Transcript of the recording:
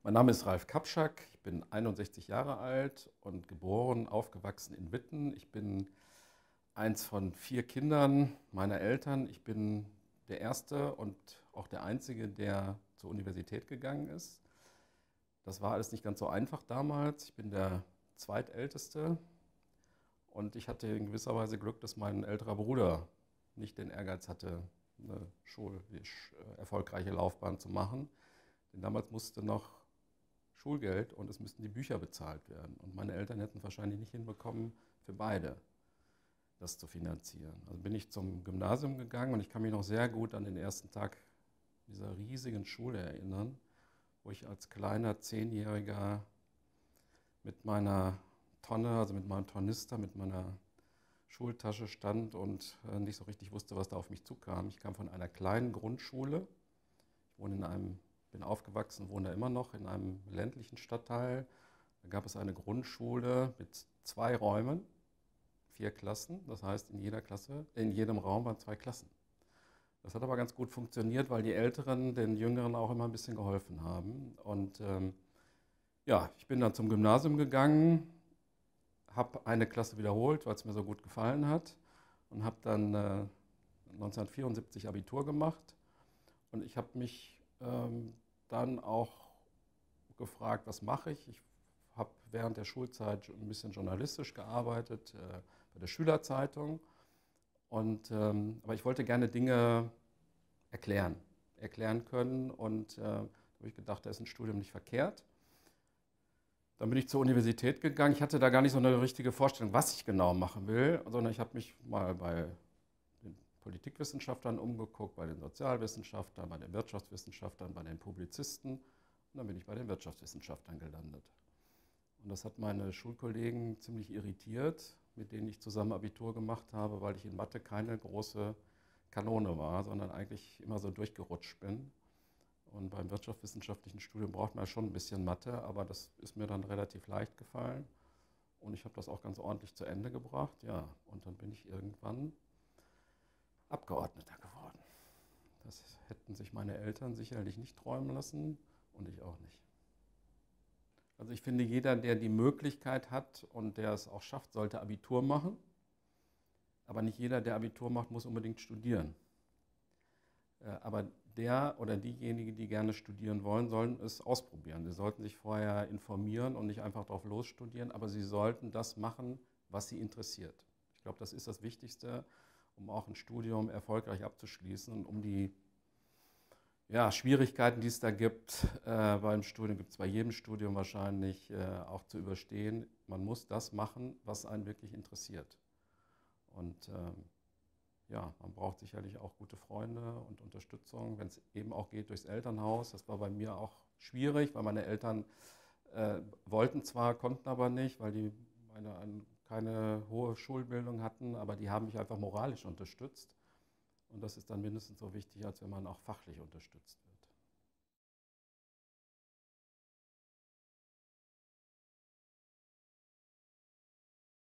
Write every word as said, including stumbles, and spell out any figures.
Mein Name ist Ralf Kapschak, ich bin einundsechzig Jahre alt und geboren, aufgewachsen in Witten. Ich bin eins von vier Kindern meiner Eltern. Ich bin der Erste und auch der Einzige, der zur Universität gegangen ist. Das war alles nicht ganz so einfach damals. Ich bin der Zweitälteste und ich hatte in gewisser Weise Glück, dass mein älterer Bruder nicht den Ehrgeiz hatte, eine schulisch äh, erfolgreiche Laufbahn zu machen. Denn damals musste noch Schulgeld und es müssten die Bücher bezahlt werden. Und meine Eltern hätten wahrscheinlich nicht hinbekommen, für beide das zu finanzieren. Also bin ich zum Gymnasium gegangen und ich kann mich noch sehr gut an den ersten Tag dieser riesigen Schule erinnern, wo ich als kleiner Zehnjähriger mit meiner Tonne, also mit meinem Tornister, mit meiner Schultasche stand und nicht so richtig wusste, was da auf mich zukam. Ich kam von einer kleinen Grundschule. Ich wohne in einem bin aufgewachsen, wohne immer noch in einem ländlichen Stadtteil. Da gab es eine Grundschule mit zwei Räumen, vier Klassen. Das heißt, in jeder Klasse, in jedem Raum waren zwei Klassen. Das hat aber ganz gut funktioniert, weil die Älteren den Jüngeren auch immer ein bisschen geholfen haben. Und ähm, ja, ich bin dann zum Gymnasium gegangen, habe eine Klasse wiederholt, weil es mir so gut gefallen hat und habe dann äh, neunzehnhundertvierundsiebzig Abitur gemacht. Und ich habe mich ähm, dann auch gefragt, was mache ich? Ich habe während der Schulzeit ein bisschen journalistisch gearbeitet, äh, bei der Schülerzeitung. Und, ähm, aber ich wollte gerne Dinge erklären, erklären können. Und äh, da habe ich gedacht, da ist ein Studium nicht verkehrt. Dann bin ich zur Universität gegangen. Ich hatte da gar nicht so eine richtige Vorstellung, was ich genau machen will, sondern ich habe mich mal bei den Politikwissenschaftlern umgeguckt, bei den Sozialwissenschaftlern, bei den Wirtschaftswissenschaftlern, bei den Publizisten. Und dann bin ich bei den Wirtschaftswissenschaftlern gelandet. Und das hat meine Schulkollegen ziemlich irritiert, mit denen ich zusammen Abitur gemacht habe, weil ich in Mathe keine große Kanone war, sondern eigentlich immer so durchgerutscht bin. Und beim wirtschaftswissenschaftlichen Studium braucht man schon ein bisschen Mathe, aber das ist mir dann relativ leicht gefallen. Und ich habe das auch ganz ordentlich zu Ende gebracht. Ja, und dann bin ich irgendwann Abgeordneter geworden. Das hätten sich meine Eltern sicherlich nicht träumen lassen und ich auch nicht. Also ich finde, jeder, der die Möglichkeit hat und der es auch schafft, sollte Abitur machen. Aber nicht jeder, der Abitur macht, muss unbedingt studieren. Aber der oder diejenigen, die gerne studieren wollen, sollen es ausprobieren. Sie sollten sich vorher informieren und nicht einfach drauf losstudieren, aber sie sollten das machen, was sie interessiert. Ich glaube, das ist das Wichtigste, um auch ein Studium erfolgreich abzuschließen und um die ja, Schwierigkeiten, die es da gibt, äh, beim Studium, gibt es bei jedem Studium wahrscheinlich, äh, auch zu überstehen. Man muss das machen, was einen wirklich interessiert. Und ähm, ja, man braucht sicherlich auch gute Freunde und Unterstützung, wenn es eben auch geht durchs Elternhaus. Das war bei mir auch schwierig, weil meine Eltern äh, wollten zwar, konnten aber nicht, weil die meine, ein, keine hohe Schulbildung hatten, aber die haben mich einfach moralisch unterstützt. Und das ist dann mindestens so wichtig, als wenn man auch fachlich unterstützt wird.